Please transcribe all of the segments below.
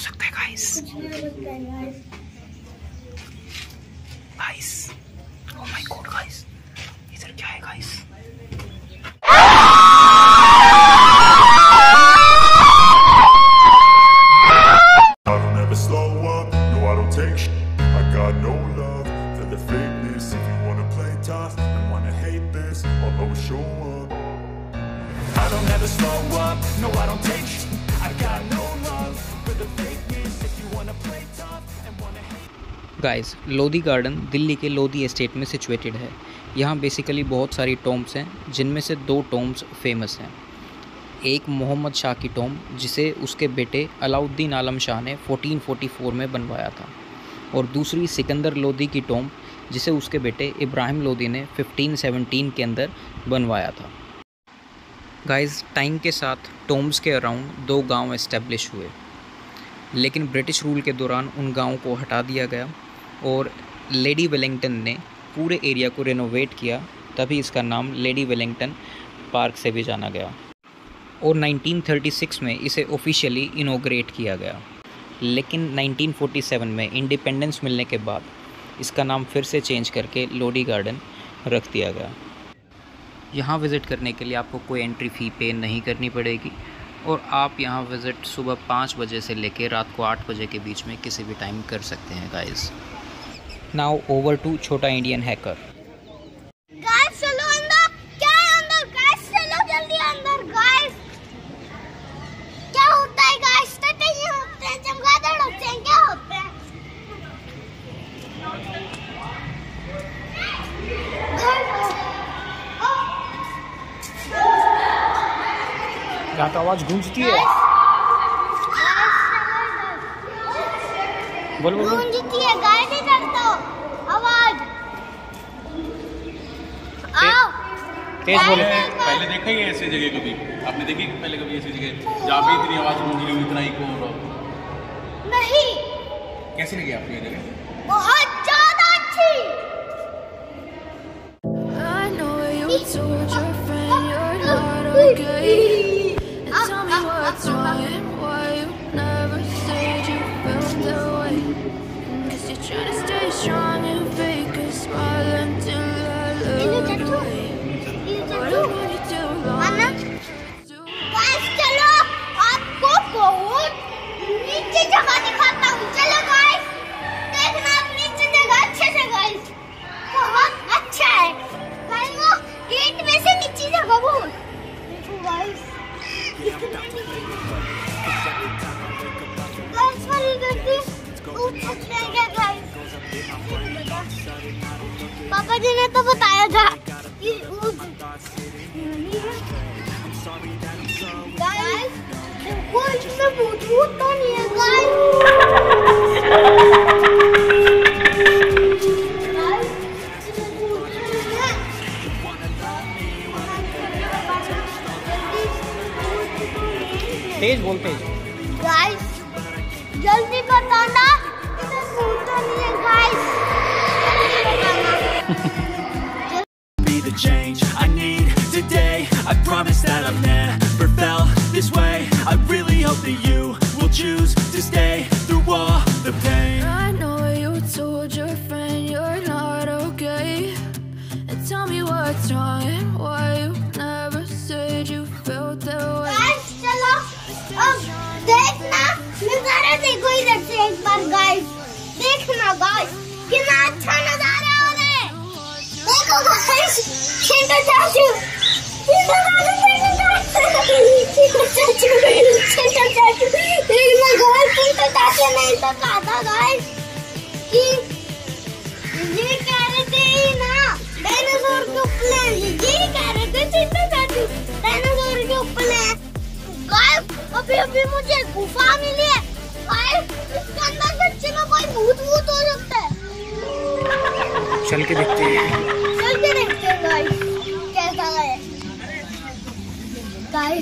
सकता है guys. Guys, oh my god guys, इधर क्या है guys? Guys, Lodhi Garden Delhi के लोधी एस्टेट में सिचुएटेड है। यहाँ बेसिकली बहुत सारी टॉम्ब्स हैं, जिनमें से 2 टॉम्ब्स फेमस हैं। एक मोहम्मद शाह की टॉम्ब, जिसे उसके बेटे अलाउद्दीन आलम शाह ने 1444 में बनवाया था, और दूसरी सिकंदर लोधी की टॉम्ब, जिसे उसके बेटे इब्राहिम लोधी ने 1517 के अंदर बनवाया था। गाइस, टाइम के साथ टॉम्ब्स के अराउंड 2 गांव एस्टेब्लिश हुए, लेकिन ब्रिटिश रूल के दौरान उन गांवों को हटा दिया गया और लेडी वेलिंगटन ने पूरे एरिया को रेनोवेट किया, तभी इसका नाम लेडी वेलिंगटन पार्क से भी जाना गया। और 1936 में इसे ऑफिशियली इनॉग्रेट किया गया, लेकिन 1947 में इंडिपेंडेंस मिलने के बाद इसका नाम फिर से चेंज करके लोधी गार्डन रख दिया गया। यहाँ विज़िट करने के लिए आपको कोई एंट्री फ़ी पे नहीं करनी पड़ेगी, और आप यहाँ विज़िट सुबह 5 बजे से लेकर रात को 8 बजे के बीच में किसी भी टाइम कर सकते हैं guys. Now over to Chhota Indian hacker. Guys चलो अंदर, क्या है अंदर? गाइस चलो जल्दी अंदर। गाइस क्या होता है? गाइस टटनी होते हैं, चमगादड़ होते हैं, क्या होते हैं? यहाँ तो आवाज़ गूंजती है। बोल बोल गूंजती है गाइस, इधर तो आवाज। आओ तेज बोलो। पहले देखा ही ऐसी जगह कभी? आपने देखी पहले कभी ऐसी जगह जहाँ पे इतनी आवाज गूंज रही हो, इतना इको हो रहा? नहीं। कैसी लगी आपको ये जगह? बहुत ज्यादा अच्छी। चलो आपको बहुत नीचे जगह दिखाता हूँ। चलो गाइस, देखना आप नीचे जगह अच्छे से। गाइस बहुत अच्छा है। गाइस वो गेट में से नीचे जगह बहुत देखो गाइस। गाइस पर इधर से ऊंच सकते हैं क्या गाइस? पापा जी ने तो बताया था कि गाइस देखो इसमें भूत तो नहीं है गाइस। तेज बोलते गाइस जल्दी बताना, इधर भूत तो नहीं है guys. Be the change I need today. I promise that I've never felt this way. I really hope that you will choose to stay through all the pain. I know you told your friend you're not okay, and tell me what's wrong and why you never said you felt that way. Guys चलो अब देखना नजारा देखो इधर से एक बार। Guys देखना guys कितना अच्छा नजारा हो रहा है। देखो गाइस, चिंटू चाचू, चिंटू चाचू, देखना गाइस, चिंटू चाचू ने तो कहा था गाइस कि ये कह रहे थे ना डायनासोर के ऊपर है, ये कह रहे थे चिंटू चाचू डायनासोर के ऊपर है। गाइस अभी मुझे गुफा मिली है गाइस, इसके अंदर बच्चे में कोई भूत हो सकता है। चल के देखते हैं गाइस कैसा है। गाइस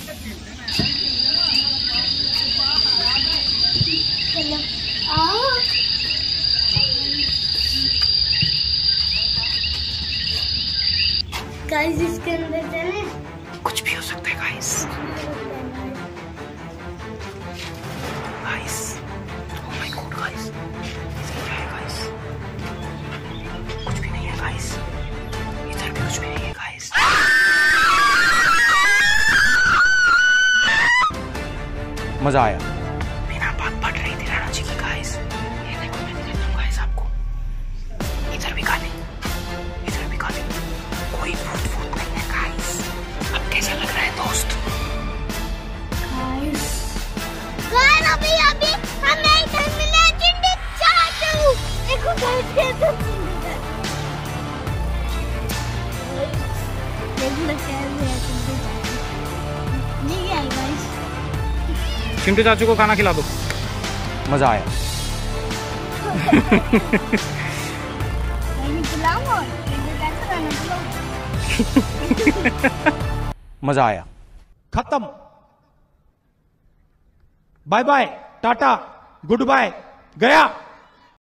चलो आओ। गाइस इसके अंदर चले, कुछ भी हो सकता है गाइस। गाइस मजा आया। बिना बात बढ़ रही थी राणा जी की गाइस। ये देखो मैं दिखाता हूँ गाइस आपको। इधर भी खाली, इधर भी खाली, कोई भूत फूट नहीं है गाइस। अब कैसा लग रहा है दोस्त? गाइस अभी हमें इधर मिला चिंडी चाटू। देखो गाइस कैसे सुंदर है। देखो कैसे है चिंडी चाटू। ये क्या है गाइस? चिंटू चाचू को खाना खिला दो। मजा आया। नहीं खिलाऊंगा, चिंडी चाटू खाना खिलाऊंगा। मजा आया। खत्म। Bye bye, tata, good bye, गया।